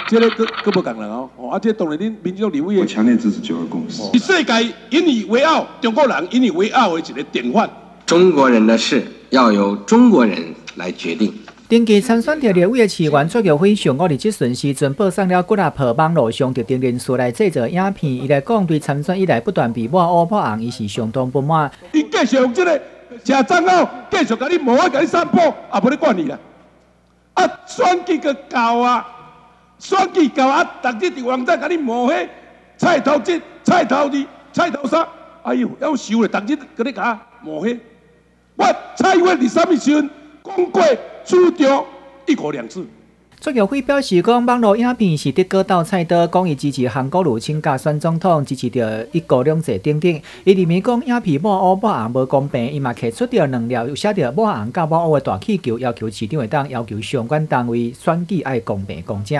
这个佫无共人哦，啊，这当然恁民众立委。 我强烈支持9·2共识。 世界引以为傲，中国人引以为傲的一个典范。 中国人的事要由中国人来决定。 登记参选立委的市员卓玉辉上午日即阵时阵报上了骨破网络上特定人士来制作影片，伊来讲对参选以来不断被抹黑抹红，伊是相当不满。 伊继续用这个假账号，继续甲你抹啊，甲你散播，也无咧管你啦。啊，选举个到啊，选举到啊，逐日伫网站甲你抹黑，菜头1、菜头2、菜头3，哎呦，要收咧，逐日甲你甲抹黑。我蔡英文伫啥物时阵讲过主张1国2制？ 卓玉辉表示讲，网络影片是得过倒菜刀，讲伊支持韩国入侵加选总统，支持着1国2制等等。伊认为讲影片抹黑抹红无公平，伊嘛摕出着2条有写着抹红甲抹黑的大气球，要求市长会当要求相关单位选举爱公平公正。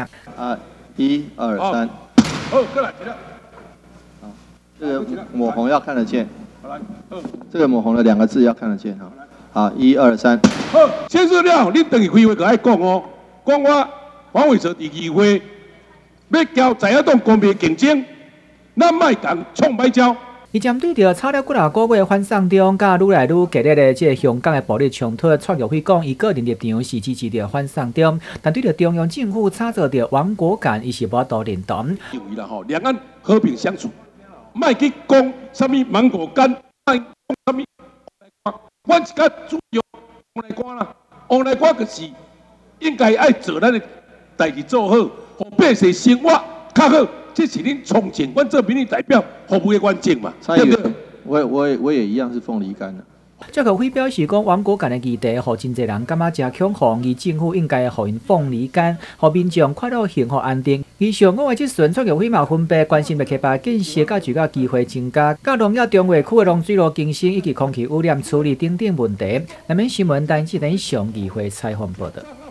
1、2、3。 好，过来，起来。 好，这个抹红要看得见。好来，这个抹红的2个字要看得见哈。好，1、2、3。 好，先生了，恁等于开会就爱讲哦。讲我黄伟哲伫议会要交在野党公平竞争，咱莫共创歹招。 伊针对着炒了几个月反送中，甲愈来愈激烈的这香港的暴力冲突，卓玉辉讲，伊个人立场是支持着反送中，但对着中央政府炒作着亡国感，伊是无多认同。 认为啦吼，两岸和平相处，莫去讲什么芒果干，莫讲什么。我是甲主要王来官啦，王来官就是应该爱做咱的代志做好，互百姓生活较好，这是恁从前阮做民意代表服务的关键嘛，对不对？ 我也一样是凤梨干的。 卓玉辉表示讲，亡国感的议题，互真侪人感觉真恐慌，而政府应该互因凤梨干，互民众快乐、幸福、安定。而上午的即阵，卓玉辉嘛分别关心着开发建设、甲住家机会增加、甲农业中划区的农水路更新以及空气污染处理等等问题。南面新闻单节以上议会采访报道。